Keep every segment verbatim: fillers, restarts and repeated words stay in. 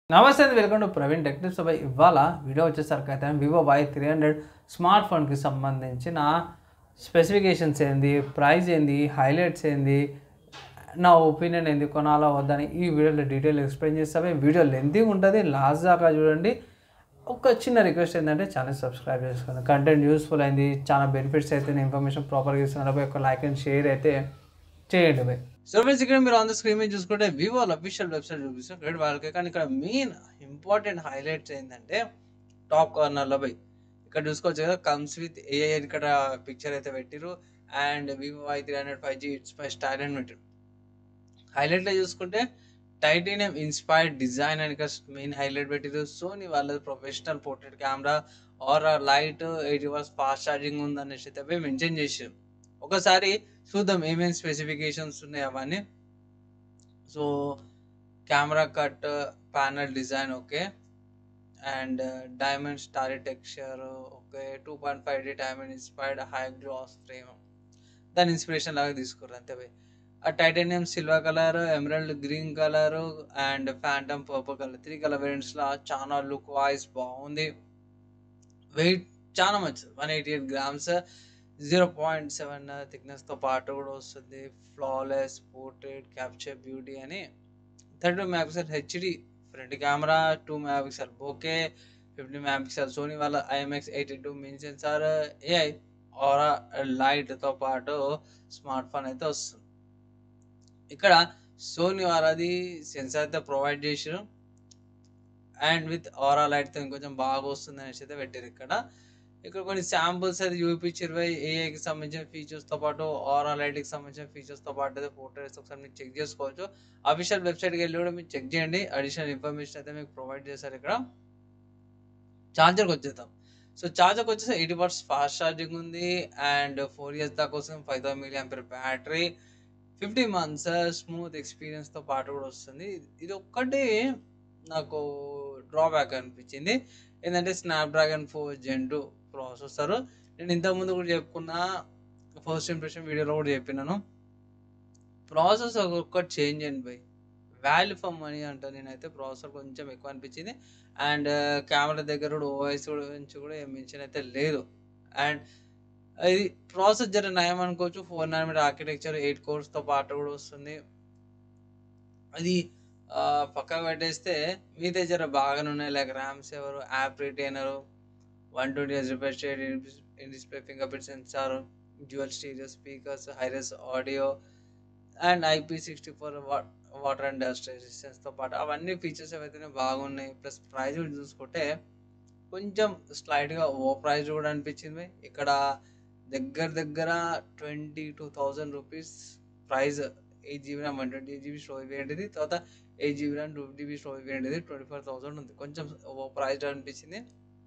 నమస్తే అండి, welcome to Praveen tech tips. బై ఇవాళ వీడియో వచ్చేసరికి అయితే Vivo Y three hundred smart ఫోన్కి సంబంధించిన స్పెసిఫికేషన్స్ ఏంది, ప్రైస్ ఏంది, హైలైట్స్ ఏంది, నా ఒపీనియన్ ఏంది, కొనాలా వద్దని ఈ వీడియోలో డీటెయిల్ ఎక్స్ప్లెయిన్ చేస్తామే. వీడియో లెంతీగా ఉంటుంది, లాస్ట్ దాకా చూడండి. ఒక చిన్న రిక్వెస్ట్ ఏంటంటే ఛానల్ సబ్స్క్రైబ్ చేసుకోండి. కంటెంట్ యూస్ఫుల్ అయింది, చాలా బెనిఫిట్స్ అయితే ఇన్ఫర్మేషన్ ప్రాపర్గా ఇస్తున్నారు. బై ఒక లైక్ అండ్ షేర్ అయితే చేయండి బై. సో ఫ్రెండ్స్, ఇక్కడ మీరు ఆన్ ద స్క్రీన్ మీద చూసుకుంటే వివో అఫీషియల్ వెబ్సైట్ చూపిస్తాం గ్రేట్ వాళ్ళకి. కానీ ఇక్కడ మెయిన్ ఇంపార్టెంట్ హైలైట్స్ ఏంటంటే టాప్ కార్నర్లో బై ఇక్కడ చూసుకోవచ్చు కదా, కమ్స్ విత్ ఏఐ ఇక్కడ పిక్చర్ అయితే పెట్టిరు. And Vivo Y three hundred five G it's my style అని పెట్టిరు. హైలైట్లో చూసుకుంటే టైటానియం ఇన్స్పైర్డ్ డిజైన్ అని ఇక్కడ మెయిన్ హైలైట్ పెట్టిరు. సోనీ వాళ్ళది professional portrait camera aura light eighty hours fast charging ఉంది అనేసి అయితే మెన్షన్ చేసారు. ఒకసారి చూద్దాం ఏమేమి స్పెసిఫికేషన్స్ ఉన్నాయి అవన్నీ. So camera cut panel design okay, and diamond starry texture okay, two point five D diamond inspired high glass frame దాని ఇన్స్పిరేషన్ లాగా తీసుకుర్రు అంతే పోయి. ఆ titanium silver colour, emerald green colour and phantom purple colour three colour వేరియంట్స్లో చాలా look wise బాగుంది. Weight చాలా మంచిది, one eighty eight grams, zero point seven థిక్నెస్తో పాటు కూడా వస్తుంది. ఫ్లాలెస్ పోర్ట్రేట్ క్యాప్చర్ బ్యూటీ అని thirty two megapixel HD front camera, two megapixel bokeh, fifty megapixel Sony వాళ్ళ IMX eighty two main sensor, AI aura లైట్తో పాటు స్మార్ట్ ఫోన్ అయితే వస్తుంది. ఇక్కడ సోనీ వాళ్ళది సెన్సార్ అయితే ప్రొవైడ్ చేసారు అండ్ విత్ ఆరా లైట్తో ఇంకొంచెం బాగా వస్తుంది అనేసి అయితే పెట్టారు. ఇక్కడ ఇక్కడ కొన్ని శాంపుల్స్ అయితే చూపించారు. ఏఐకి సంబంధించిన ఫీచర్స్తో పాటు ఆరా లైట్కి సంబంధించిన ఫీచర్స్తో పాటు అయితే ఫోటోస్ ఒకసారి మీరు చెక్ చేసుకోవచ్చు. అఫీషియల్ వెబ్సైట్కి వెళ్ళి కూడా మీరు చెక్ చేయండి, అడిషనల్ ఇన్ఫర్మేషన్ అయితే మీకు ప్రొవైడ్ చేశారు. ఇక్కడ ఛార్జర్కి వచ్చేద్దాం. సో ఛార్జర్కి వచ్చేసి ఎయిటీ వాట్స్ ఫాస్ట్ ఛార్జింగ్ ఉంది అండ్ ఫోర్ ఇయర్స్ దాకా వస్తుంది. Five thousand milliampere battery, fifty months smooth ఎక్స్పీరియన్స్తో పాటు కూడా వస్తుంది. ఇది ఒక్కటి నాకు డ్రాబ్యాక్ అనిపించింది ఏంటంటే Snapdragon four Gen two processor. నేను ఇంతకుముందు కూడా చెప్పుకున్నా, ఫస్ట్ ఇంప్రెషన్ వీడియోలో కూడా చెప్పినాను, ప్రాసెసర్ ఒక్కటి చేంజ్ అయింది బై, వాల్యూ ఫర్ మనీ అంట. నేనైతే ప్రాసెసర్ కొంచెం ఎక్కువ అనిపించింది. అండ్ కెమెరా దగ్గర కూడా ఓఎస్ గురించి కూడా ఏం మెన్షన్ అయితే లేదు. అండ్ ఇది ప్రాసెస్ జర నయం అనుకోవచ్చు. ఫోర్ నానోమీటర్ ఆర్కిటెక్చర్ ఎయిట్ కోర్స్తో పాటు కూడా వస్తుంది. అది పక్కకు పెట్టేస్తే మీదే జర బాగానే ఉన్నాయి, like RAM saver, app retainer, one twenty H refresh rate, in display fingerprint sensor, dual stereo speakers, hires audio and IP sixty four water and dust రెసిస్టెన్స్తో పాటు అవన్నీ ఫీచర్స్ ఏవైతేనే బాగున్నాయి. ప్లస్ ప్రైస్ కూడా చూసుకుంటే కొంచెం స్లైట్గా ఓ ప్రైస్ కూడా అనిపించింది. ఇక్కడ దగ్గర దగ్గర twenty two thousand rupees price. Eight GB RAM one twenty eight GB storage వేయండిది, తర్వాత eight GB RAM two GB storage వేయండిది, ట్వంటీ ఫోర్ థౌసండ్ ఉంది. కొంచెం ఓ ప్రైస్ అనిపించింది.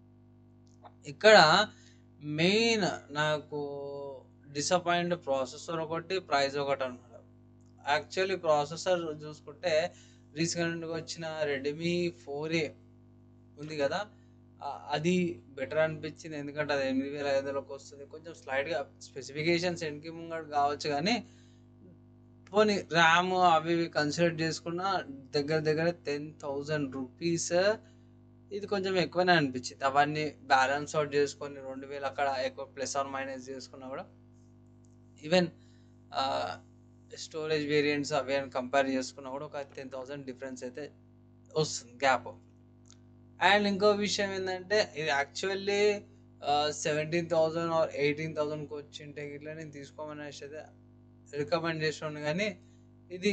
ఇక్కడ మెయిన్ నాకు డిసప్పాయింట్ ప్రాసెసర్ ఒకటి, ప్రైస్ ఒకటి అన్నమాట. యాక్చువల్లీ ప్రాసెసర్ చూసుకుంటే రీసెంట్గా వచ్చిన రెడ్మీ ఫోర్ ఏ ఉంది కదా, అది బెటర్ అనిపించింది. ఎందుకంటే అది ఎనిమిది వేల ఐదు వందలకు వస్తుంది. కొంచెం స్లైడ్గా స్పెసిఫికేషన్స్ ఎన్కి ముంగడు కావచ్చు, కానీ పోనీ ర్యామ్ అవి ఇవి కన్సిడర్ చేసుకున్న దగ్గర దగ్గర టెన్ థౌజండ్ రూపీస్ ఇది కొంచెం ఎక్కువనే అనిపించింది. అవన్నీ బ్యాలెన్స్ అవుట్ చేసుకొని రెండు వేలు అక్కడ ఎక్కువ ప్లస్ ఆర్ మైనస్ చేసుకున్నా కూడా, ఈవెన్ స్టోరేజ్ వేరియంట్స్ అవి అని కంపేర్ చేసుకున్నా కూడా ఒక టెన్ థౌజండ్ డిఫరెన్స్ అయితే వస్తుంది గ్యాప్. అండ్ ఇంకో విషయం ఏంటంటే ఇది actually seventeen thousand or eighteen థౌజండ్కి వచ్చింటే ఇట్లా నేను తీసుకోమని అయితే రికమెండ్ చేసాను. కానీ ఇది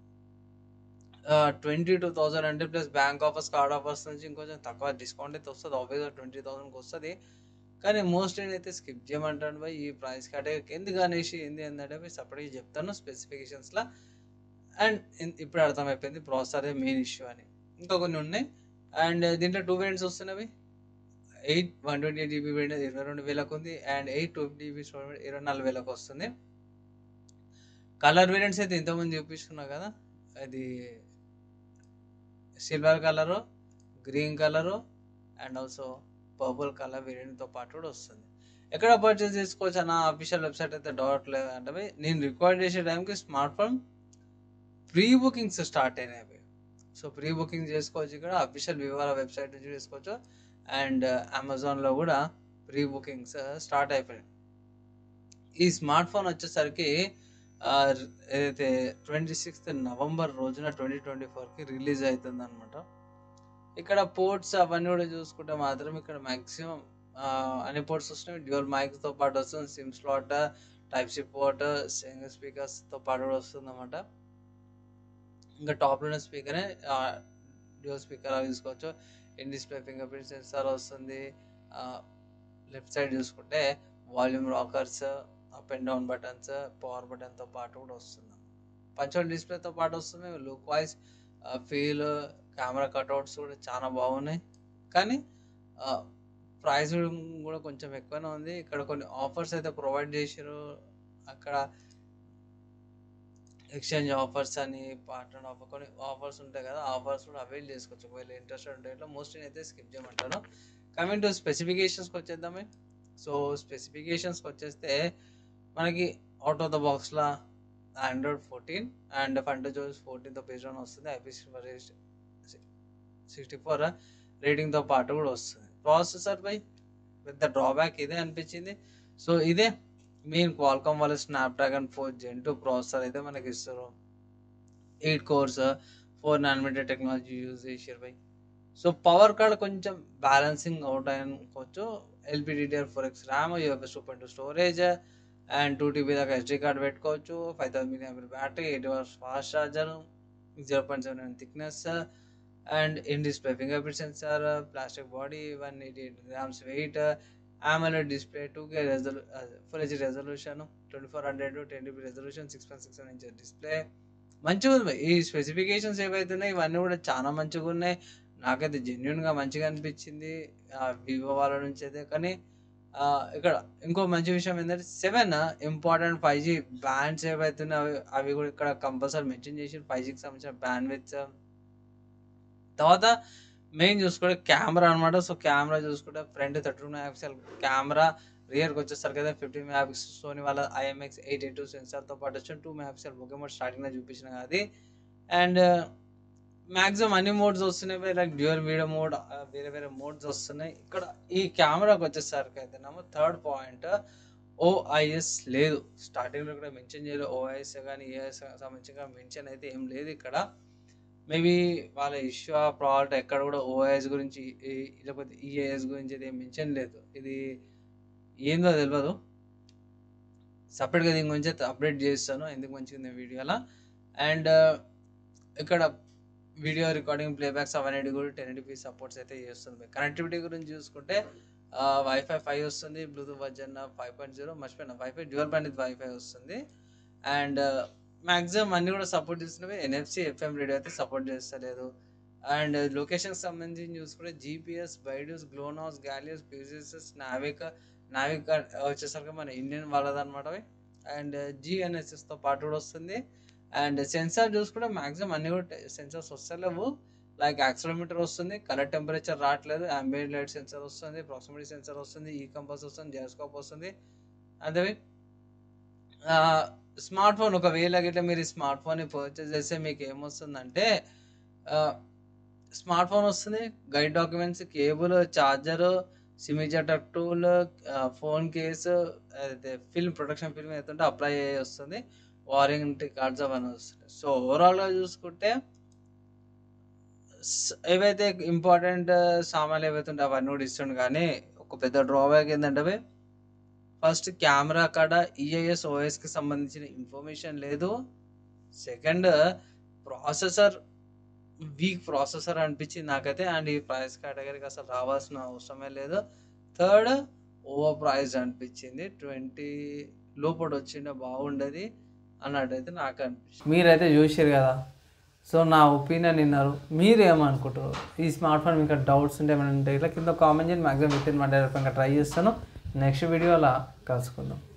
ట్వంటీ టూ థౌజండ్ అంటే plus bank offers, card offers నుంచి ఇంకొంచెం తక్కువ డిస్కౌంట్ అయితే వస్తుంది. ఆబ్వియస్గా ట్వంటీ థౌసండ్కి వస్తుంది. కానీ మోస్ట్లీ అయితే స్కిప్ చేయమంటాను బై ఈ ప్రైస్ కేటగిరీకి. ఎందుకు అనేసి ఏంది ఏంటంటే బై సపరేట్గా చెప్తాను స్పెసిఫికేషన్స్లో. అండ్ ఇప్పుడు అర్థమైపోయింది ప్రాసెసర్ మెయిన్ ఇష్యూ అని. ఇంకా కొన్ని ఉన్నాయి. అండ్ దీంట్లో టూ వేరియంట్స్ వస్తున్నాయి. Eight one twenty eight GB variant ఇరవై రెండు వేలకు ఉంది and eight two GB storage ఇరవై నాలుగు వేలకు వస్తుంది. కలర్ వేరియంట్స్ అయితే ఇంతకుముందు చూపిస్తున్నా కదా, అది silver colour, green colour and also purple colour వేరియంట్తో పాటు కూడా వస్తుంది. ఎక్కడ పర్చేస్ చేసుకోవచ్చు అన్న అఫీషియల్ వెబ్సైట్ అయితే డౌట్ లేదు. అంటే నేను రికార్డ్ చేసే టైంకి smart phone pre bookings start అయినాయి. సో ప్రీ బుకింగ్ చేసుకోవచ్చు, ఇక్కడ అఫీషియల్ వివో వెబ్సైట్ నుంచి చేసుకోవచ్చు. అండ్ అమెజాన్లో కూడా ప్రీ బుకింగ్స్ స్టార్ట్ అయిపోయాయి. ఈ స్మార్ట్ ఫోన్ వచ్చేసరికి ఏదైతే ట్వంటీ సిక్స్త్ నవంబర్ రోజున ట్వంటీ ట్వంటీ ఫోర్కి రిలీజ్ అవుతుంది అనమాట. ఇక్కడ పోర్ట్స్ అవన్నీ కూడా చూసుకుంటే మాత్రం ఇక్కడ మ్యాక్సిమం అన్ని పోర్ట్స్ వస్తున్నాయి. డ్యూయల్ మైక్స్తో పాటు వస్తుంది, SIM slot, type C port, single స్పీకర్స్తో పాటు కూడా వస్తుంది అనమాట. ఇంకా టాప్లోనే స్పీకరే డ్యూయల్ స్పీకర్ అవి తీసుకోవచ్చు. In display fingerprint sensor వస్తుంది. లెఫ్ట్ సైడ్ చూసుకుంటే volume rockers, up and down buttons, power బటన్తో పాటు కూడా వస్తుంది. పంచోల్ డిస్ప్లేతో పాటు వస్తుంది. Look wise feel, camera cutouts కూడా చాలా బాగున్నాయి. కానీ ప్రైస్ కూడా కొంచెం ఎక్కువనే ఉంది. ఇక్కడ కొన్ని ఆఫర్స్ అయితే ప్రొవైడ్ చేశారు. అక్కడ ఎక్స్చేంజ్ ఆఫర్స్ అని, పార్ట్నర్ ఆఫర్, కొన్ని ఆఫర్స్ ఉంటాయి కదా, ఆఫర్స్ కూడా అవైల్ చేసుకోవచ్చు ఒకవేళ ఇంట్రెస్టెడ్ ఉంటే. ఇట్లా మోస్ట్లీ అయితే స్కిప్ చేయమంటాను. కమింగ్ టు స్పెసిఫికేషన్స్కి వచ్చేద్దామే. సో స్పెసిఫికేషన్స్కి వచ్చేస్తే మనకి అవుట్ ఆఫ్ ద బాక్స్లో ఆండ్రాయిడ్ ఫోర్టీన్ అండ్ ఫంటోస్ ఫోర్టీన్తో బేస్డ్ ఆన్ వస్తుంది. ఐపీ సిక్స్టీ ఫోర్ రేటింగ్తో పాటు కూడా వస్తుంది. ప్రాసెసర్ పై పెద్ద డ్రాబ్యాక్ ఇదే అనిపించింది. సో ఇదే మెయిన్ క్వాల్కామ్ వాళ్ళ Snapdragon four Gen two processor అయితే మనకి ఇస్తారు. Eight cores four nanometre technology use చేసారు బై. సో పవర్ కార్డ్ కొంచెం బ్యాలెన్సింగ్ అవుట్ అనుకోవచ్చు. LPDDR four X RAM, UFS two point two storage and two TB దాకా ఎస్డీ కార్డ్ పెట్టుకోవచ్చు. Five thousand million battery, eight hours fast charger, zero point seven thickness and in display fingerprint sensor, plastic body, one eighty eight grams wait, AMOLED display, two K resolu full HD resolution, twenty four hundred ten DB resolution, six point six inch display. మంచిగా ఉంది. ఈ specifications ఏవైతే ఉన్నాయో ఇవన్నీ కూడా చాలా మంచిగా ఉన్నాయి. నాకైతే జెన్యున్గా మంచిగా అనిపించింది వివో వాళ్ళ నుంచి అయితే. కానీ ఇక్కడ ఇంకో మంచి విషయం ఏంటంటే seven important five G bands ఏవైతే ఉన్నాయో అవి అవి కూడా ఇక్కడ కంపల్సరీ మెన్షన్ చేసి ఫైవ్ జీకి సంబంధించిన బ్యాండ్ విత్. తర్వాత మెయిన్ చూసుకుంటే కెమెరా అనమాట. సో కెమెరా చూసుకుంటే front thirty two megapixel camera, రియర్కి వచ్చేసరికి అయితే ఫిఫ్టీన్ మెగా పిక్సెల్ సోనీ వాళ్ళ ఐఎంఎక్స్ ఎయిట్ ఎయిట్ టూ సెన్సార్తో పాటు వచ్చి two megapixel bokeh mode స్టార్టింగ్లో చూపించిన అది. అండ్ మ్యాక్సిమం అన్ని మోడ్స్ వస్తున్నాయి, లైక్ డ్యూయల్ వీడియో మోడ్, వేరే వేరే మోడ్స్ వస్తున్నాయి. ఇక్కడ ఈ కెమెరాకి వచ్చేసరికి అయితే నమ్మో థర్డ్ పాయింట్ ఓఐఎస్ లేదు. స్టార్టింగ్లో కూడా మెన్షన్ చేయలేదు ఓఐఎస్ కానీ ఏఐఎస్ సంబంధించిన మెన్షన్ అయితే ఏం లేదు ఇక్కడ. మేబీ వాళ్ళ ఇష్యూ ఆ ప్రోడక్ట్ ఎక్కడ కూడా ఓఐఎస్ గురించి లేకపోతే ఈఏఎస్ గురించి అయితే ఏం మెన్షన్ లేదు. ఇది ఏందో తెలియదు. సపరేట్గా దీని గురించి అయితే అప్డేట్ చేస్తాను ఎందుకు మంచిగా ఉంది వీడియోలో. అండ్ ఇక్కడ వీడియో రికార్డింగ్ ప్లేబ్యాక్స్ అవన్నీ కూడా టెన్ ఎయిటీ పీ సపోర్ట్స్ అయితే చేస్తుంది. కనెక్టివిటీ గురించి చూసుకుంటే వైఫై ఫైవ్ వస్తుంది, Bluetooth version five point zero మర్చిపోయిన వైఫై డ్యూయల్ బ్యాండ్ వైఫై వస్తుంది. అండ్ మ్యాక్సిమం అన్నీ కూడా సపోర్ట్ చేస్తున్నవి. ఎన్ఎఫ్సి ఎఫ్ఎం రేడియో అయితే సపోర్ట్ చేస్తలేదు. అండ్ లొకేషన్కి సంబంధించి చూసుకుంటే GPS, BeiDou, Glonass, Galileo, PGS, NavIC NavIC వచ్చేసరికి మన ఇండియన్ వాళ్ళదన్నమాట. అండ్ జిఎన్ఎస్ఎస్తో పాటు కూడా వస్తుంది. అండ్ సెన్సార్ చూసుకుంటే మ్యాక్సిమం అన్ని కూడా సెన్సార్స్ వస్తలేవు. లైక్ యాక్సిలోమీటర్ వస్తుంది, కలర్ టెంపరేచర్ రావట్లేదు, అంబియంట్ లైట్ సెన్సార్ వస్తుంది, ప్రాక్సిమిటీ సెన్సార్ వస్తుంది, ఈ కంపాస్ వస్తుంది, జైరోస్కోప్ వస్తుంది. అదే స్మార్ట్ ఫోన్ ఒకవేళ గిట్లా మీరు స్మార్ట్ ఫోన్ని పర్చేస్ చేస్తే మీకు ఏమొస్తుందంటే స్మార్ట్ ఫోన్ వస్తుంది, guide documents, cable, charger, SIM ejector tool, phone case, అయితే ఫిల్మ్ ప్రొటెక్షన్ ఫిల్మ్ ఏదైతే అప్లై అయ్యి వస్తుంది, వారంటీ కార్డ్స్ అవన్నీ వస్తుంది. సో ఓవరాల్గా చూసుకుంటే ఏవైతే ఇంపార్టెంట్ సామాన్లు ఏవైతే ఉంటాయో అవన్నీ కూడా ఇస్తుంది. కానీ ఒక పెద్ద డ్రాబ్యాక్ ఏంటంటే ఫస్ట్ కెమెరా కాడ ఈఐఎస్ ఓఎస్కి సంబంధించిన ఇన్ఫర్మేషన్ లేదు. సెకండ్ ప్రాసెసర్ వీక్ ప్రాసెసర్ అనిపించింది నాకైతే. అండ్ ఈ ప్రైస్ కేటగిరీకి అసలు రావాల్సిన అవసరమే లేదు. థర్డ్ ఓవర్ ప్రైస్ అనిపించింది. ట్వంటీ లోపల వచ్చిండే బాగుండేది అన్నట్టయితే నాకు అనిపించింది. మీరైతే చూసారు కదా. సో నా ఒపీనియన్ విన్నారు. మీరు ఏమనుకుంటారు? ఈ స్మార్ట్ ఫోన్ మీకు డౌట్స్ ఉంటే ఏమైనా ఉంటే ఇట్లా కింద కామెంట్ చేయండి. Maximum within one day రకంగా ట్రై చేస్తాను. నెక్స్ట్ వీడియోలో కలుసుకుందాం.